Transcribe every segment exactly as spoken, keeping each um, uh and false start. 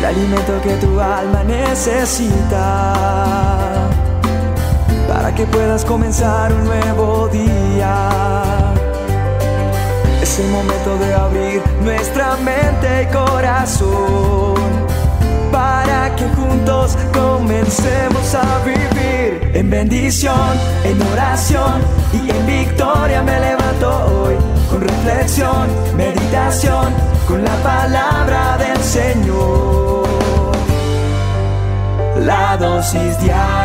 el alimento que tu alma necesita, para que puedas comenzar un nuevo día. Es el momento de abrir nuestra mente y corazón, para que juntos comencemos a vivir en bendición, en oración y en victoria. Me levanto hoy con reflexión, meditación, con la palabra del Señor. La dosis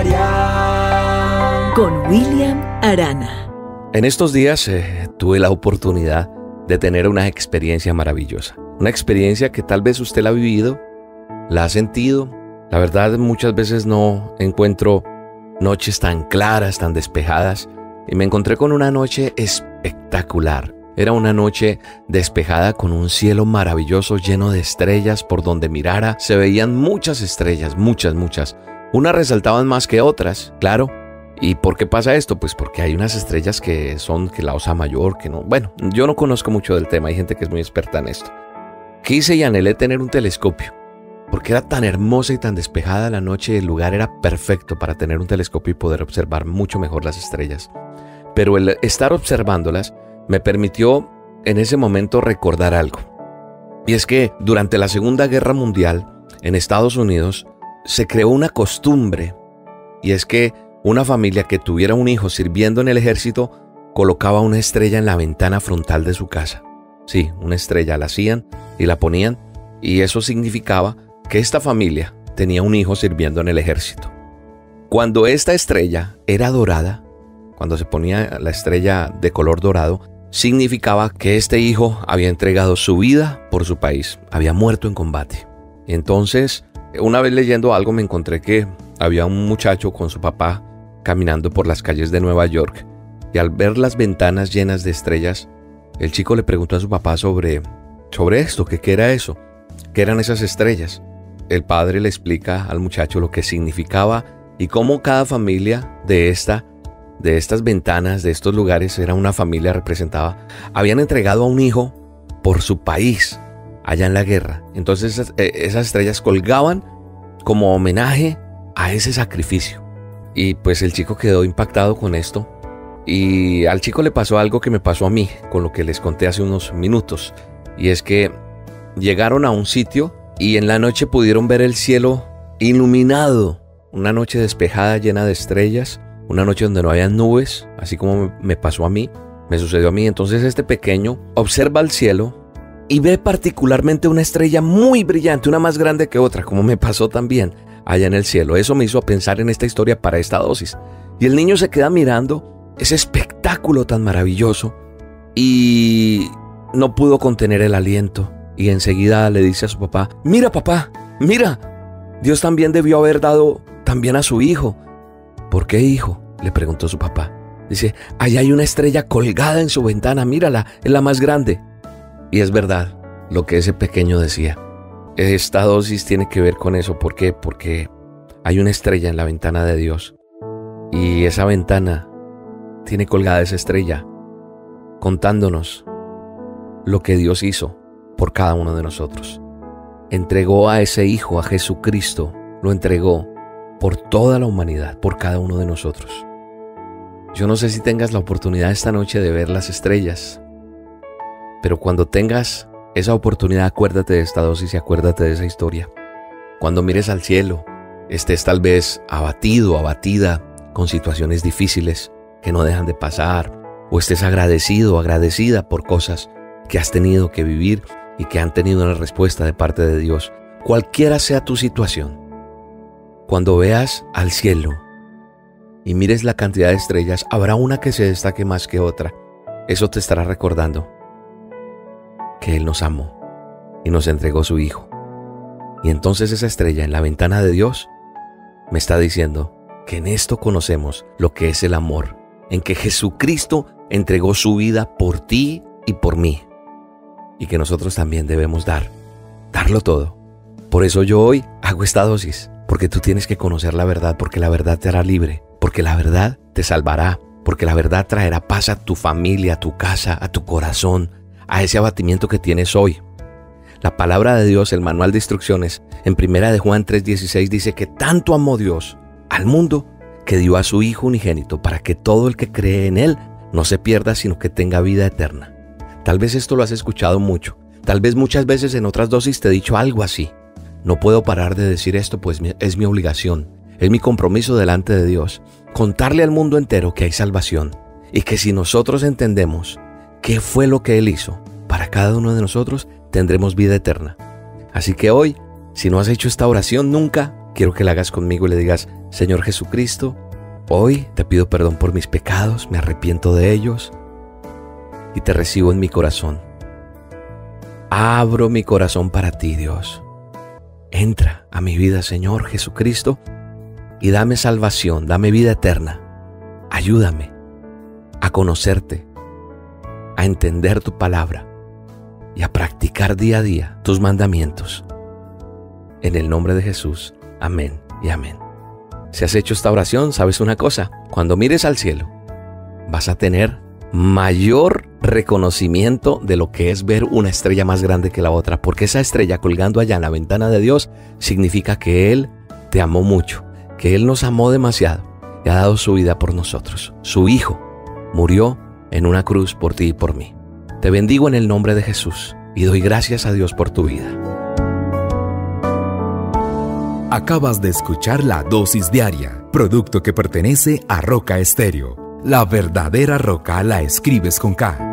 diaria con William Arana. En estos días eh, tuve la oportunidad de tener una experiencia maravillosa. Una experiencia que tal vez usted la ha vivido, la ha sentido. La verdad, muchas veces no encuentro noches tan claras, tan despejadas. Y me encontré con una noche espectacular. Era una noche despejada con un cielo maravilloso lleno de estrellas. Por donde mirara se veían muchas estrellas, muchas, muchas. Unas resaltaban más que otras, claro. ¿Y por qué pasa esto? Pues porque hay unas estrellas que son que la Osa Mayor, que no... Bueno, yo no conozco mucho del tema, hay gente que es muy experta en esto. Quise y anhelé tener un telescopio, porque era tan hermosa y tan despejada la noche, el lugar era perfecto para tener un telescopio y poder observar mucho mejor las estrellas. Pero el estar observándolas me permitió en ese momento recordar algo. Y es que durante la Segunda Guerra Mundial, en Estados Unidos, se creó una costumbre, y es que una familia que tuviera un hijo sirviendo en el ejército colocaba una estrella en la ventana frontal de su casa. Sí, una estrella la hacían y la ponían, y eso significaba que esta familia tenía un hijo sirviendo en el ejército. Cuando esta estrella era dorada, cuando se ponía la estrella de color dorado, significaba que este hijo había entregado su vida por su país, había muerto en combate. Entonces, una vez leyendo algo me encontré que había un muchacho con su papá caminando por las calles de Nueva York, y al ver las ventanas llenas de estrellas, el chico le preguntó a su papá sobre, sobre esto, que qué era eso, qué eran esas estrellas. El padre le explica al muchacho lo que significaba y cómo cada familia de esta, de estas ventanas, de estos lugares, era una familia representada. Habían entregado a un hijo por su país allá en la guerra. Entonces esas, esas estrellas colgaban como homenaje a ese sacrificio. Y pues el chico quedó impactado con esto. Y al chico le pasó algo que me pasó a mí, con lo que les conté hace unos minutos. Y es que llegaron a un sitio y en la noche pudieron ver el cielo iluminado. Una noche despejada, llena de estrellas. Una noche donde no había nubes, así como me pasó a mí, me sucedió a mí. Entonces este pequeño observa el cielo y ve particularmente una estrella muy brillante, una más grande que otra, como me pasó también allá en el cielo. Eso me hizo pensar en esta historia para esta dosis. Y el niño se queda mirando ese espectáculo tan maravilloso y no pudo contener el aliento. Y enseguida le dice a su papá: mira papá, mira, Dios también debió haber dado también a su hijo. ¿Por qué, hijo?, le preguntó su papá. Dice: allá hay una estrella colgada en su ventana, mírala, es la más grande. Y es verdad lo que ese pequeño decía. Esta dosis tiene que ver con eso. ¿Por qué? Porque hay una estrella en la ventana de Dios. Y esa ventana tiene colgada esa estrella, contándonos lo que Dios hizo por cada uno de nosotros. Entregó a ese hijo, a Jesucristo, lo entregó por toda la humanidad, por cada uno de nosotros. Yo no sé si tengas la oportunidad esta noche de ver las estrellas, pero cuando tengas esa oportunidad, acuérdate de esta dosis y acuérdate de esa historia. Cuando mires al cielo, estés tal vez abatido, abatida, con situaciones difíciles que no dejan de pasar, o estés agradecido o agradecida por cosas que has tenido que vivir y que han tenido una respuesta de parte de Dios. Cualquiera sea tu situación, cuando veas al cielo y mires la cantidad de estrellas, habrá una que se destaque más que otra. Eso te estará recordando que Él nos amó y nos entregó su Hijo. Y entonces esa estrella en la ventana de Dios me está diciendo que en esto conocemos lo que es el amor, en que Jesucristo entregó su vida por ti y por mí, y que nosotros también debemos dar, darlo todo. Por eso yo hoy hago esta dosis, porque tú tienes que conocer la verdad, porque la verdad te hará libre, porque la verdad te salvará, porque la verdad traerá paz a tu familia, a tu casa, a tu corazón, a ese abatimiento que tienes hoy. La palabra de Dios, el manual de instrucciones, en primera de Juan tres dieciséis dice que tanto amó Dios al mundo que dio a su Hijo unigénito para que todo el que cree en Él no se pierda, sino que tenga vida eterna. Tal vez esto lo has escuchado mucho. Tal vez muchas veces en otras dosis te he dicho algo así. No puedo parar de decir esto, pues es mi obligación, es mi compromiso delante de Dios, contarle al mundo entero que hay salvación y que si nosotros entendemos qué fue lo que Él hizo para cada uno de nosotros, tendremos vida eterna. Así que hoy, si no has hecho esta oración nunca, quiero que la hagas conmigo y le digas: Señor Jesucristo, hoy te pido perdón por mis pecados, me arrepiento de ellos y te recibo en mi corazón. Abro mi corazón para ti, Dios. Entra a mi vida, Señor Jesucristo, y dame salvación, dame vida eterna. Ayúdame a conocerte, a entender tu palabra y a practicar día a día tus mandamientos. En el nombre de Jesús, amén y amén. Si has hecho esta oración, sabes una cosa: cuando mires al cielo, vas a tener mayor reconocimiento de lo que es ver una estrella más grande que la otra, porque esa estrella colgando allá en la ventana de Dios significa que Él te amó mucho, que Él nos amó demasiado y ha dado su vida por nosotros. Su Hijo murió en una cruz por ti y por mí. Te bendigo en el nombre de Jesús y doy gracias a Dios por tu vida. Acabas de escuchar La Dosis Diaria, producto que pertenece a Roca Estéreo. La verdadera roca la escribes con K.